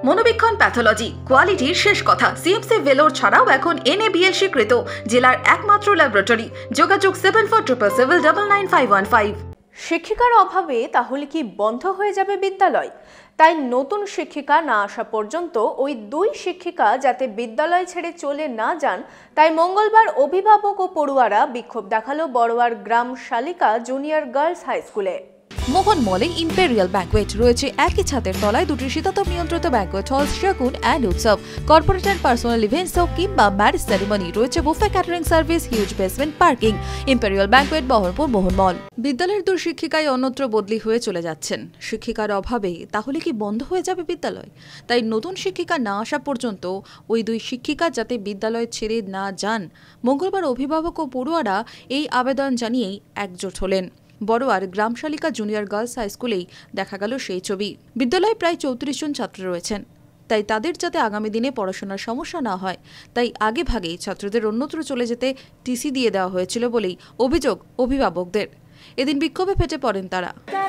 মনোবীক্ষণ pathology কোয়ালিটির শেষ কথা। সিএমসি ভেলোর ছাড়াও এখন NABL স্বীকৃত জেলার একমাত্র ল্যাবরেটরি। যোগাযোগ 7477999515। শিক্ষিকার অভাবে তাহলে কি বন্ধ হয়ে যাবে বিদ্যালয়? তাই নতুন শিক্ষিকা না আসা পর্যন্ত ওই দুই শিক্ষিকা যাতে বিদ্যালয় ছেড়ে চলে না যান, তাই মঙ্গলবার অভিভাবক ও পড়ুয়ারা বিক্ষোভ দেখালো বড়োয়ার গ্রাম শালিকা জুনিয়র গার্লস হাই স্কুলে। মোহন মলে ইম্পেরিয়াল ব্যাংকোয়েট রয়েছে একই ছাদের তলায় দুটি শীতাতপ নিয়ন্ত্রিত banquet hall, Shagun and Utsav, corporate and personal events কিংবা ম্যারেজ সেরিমনি। রয়েছে buffet catering service, huge basement parking. Imperial banquet, Baharampur, Mohan mall. বিদ্যালয়ের দুই শিক্ষিকাই অন্যত্র বদলি হয়ে চলে যাচ্ছেন। শিক্ষিকার অভাবে তাহলে কি বন্ধ হয়ে যাবে বিদ্যালয়? তাই নতুন শিক্ষিকা না আসা পর্যন্ত ওই দুই শিক্ষিকা যাতে বিদ্যালয় ছেড়ে না যান, মঙ্গলবার অভিভাবক ও পড়ুয়ারা এই আবেদন জানিয়েই একজোট হলেন। বড়োয়ার গ্রামশালিকা জুনিয়র গার্লস হাই স্কুলেই দেখা গেল সেই ছবি। বিদ্যালয়ে প্রায় 34 জন ছাত্র রয়েছেন। তাই তাদের যাতে আগামী দিনে পড়াশোনার সমস্যা না হয়, তাই আগে ভাগেই ছাত্রদের অন্যত্র চলে যেতে টিসি দিয়ে দেওয়া হয়েছিল বলেই অভিযোগ অভিভাবকদের। এদিন বিক্ষোভে ফেটে পড়েন তারা।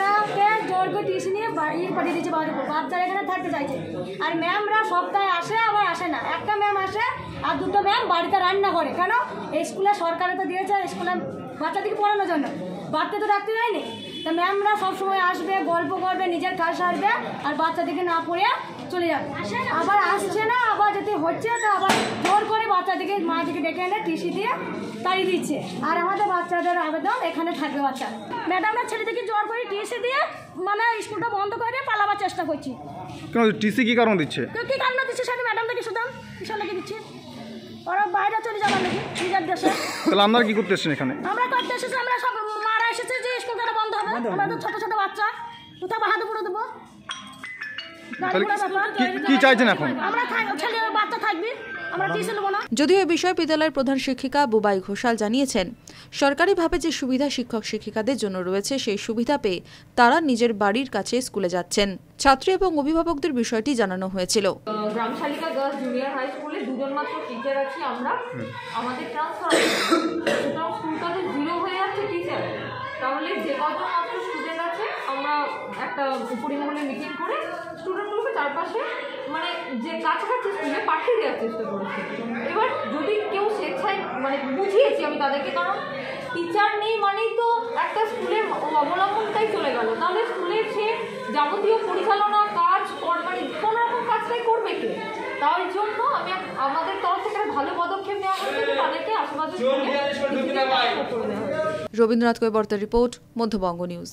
আর ম্যামরা সপ্তাহে আসে আবার আসে না, একটা ম্যাম আসে আর দুটো ম্যাম বাড়িতে রান্না করে। কেন? এই স্কুলে সরকারে তো দিয়েছে স্কুলে বাচ্চাদেরকে পড়ানোর জন্য, বাড়তে তো রাখতে যায়নি। তা ম্যামরা সবসময় আসবে, গল্প করবে, নিজের কাজ সারবে আর বাচ্চাদেরকে না পড়ে চলে যাবে। আবার আসছে না, আবার যদি হচ্ছে তো আবার জোর করে বাচ্চাদেরকে মাদিকে ডেকে এনে টিসি দিয়ে তাড়িয়ে দিচ্ছে। আর আমাদের বাচ্চাদের আবেদন এখানে থাকবে বাচ্চা। ম্যাডামরা ছেলেদেরকে জোর করে টিসি দিয়ে মানে স্কুলটা বন্ধ করে পালাবার চেষ্টা করছি। কেন টিসি কি কারণ দিচ্ছে? কি কারণ দিচ্ছে সেটা ম্যাডামদেরকে শুধাম, কিসব লেগে দিচ্ছে। ওরা বাইরে চলে যাবার নাকি নিজের দেশে। তাহলে আপনারা কি করতে এসেছেন এখানে? আমরা করতে এসেছি, আমরা সব মারা এসেছে যে স্কুল কেন বন্ধ হবে। আমরা তো ছোট ছোট বাচ্চা, কোথাও বাহাদুর পুরো দেবো। কি চাইছেন এখন? আমরা ছেলে বাচ্চা থাকবি, আমরা টিসি নেবো না। যদিও এ বিষয়ে বিদ্যালয়ের প্রধান শিক্ষিকা বুবাই ঘোষাল জানিয়েছেন, সরকারিভাবে যে সুবিধা শিক্ষক শিক্ষিকাদের জন্য রয়েছে সেই সুবিধা পেয়ে তারা নিজের বাড়ির কাছে স্কুলে যাচ্ছেন। ছাত্রী এবং অভিভাবকদের বিষয়টি জানানো হয়েছিল। গ্রাম শালিকা গার্লস জুনিয়র হাই স্কুলে দুজন মাত্র টিচার আছি আমরা। আমাদের ট্রান্সফার স্কুলটা তো জিরো হয়ে যাচ্ছে টিচার। তাহলে যে কজন মাত্র স্টুডেন্ট আছে আমরা একটা পরিমহলে মিটিং করে স্টুডেন্টগুলোকে চারপাশে মানে যে কাছাকাছি স্কুলে পাঠিয়ে দেওয়ার চেষ্টা করেছি। এবার যদি কেউ স্বেচ্ছায় মানে বুঝিয়েছি আমি তাদেরকে, কারণ টিচার নেই মানেই তো একটা স্কুলের অবলম্বনটাই চলে গেল। তাহলে স্কুলের সে যাবতীয় পরিচালনা কাজ মানে কোনো রকম কাজটাই করবে কে? তার জন্য আমি আমাদের তরফ থেকে ভালো পদক্ষেপ নেওয়া হয়েছে, তাদেরকে আশেপাশে করে দেওয়া হয়েছে। রবীন্দ্রনাথ কৈবর্তের রিপোর্ট, মধ্যবঙ্গ নিউজ।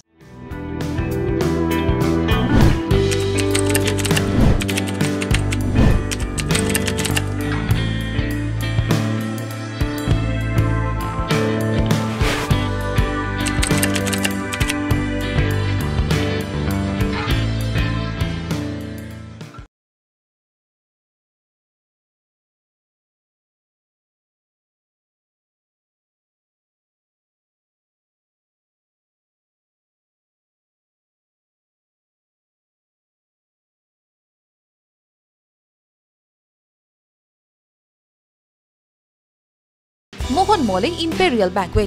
মোহন মলে ইম্পেরিয়াল ব্যাংকোয়েট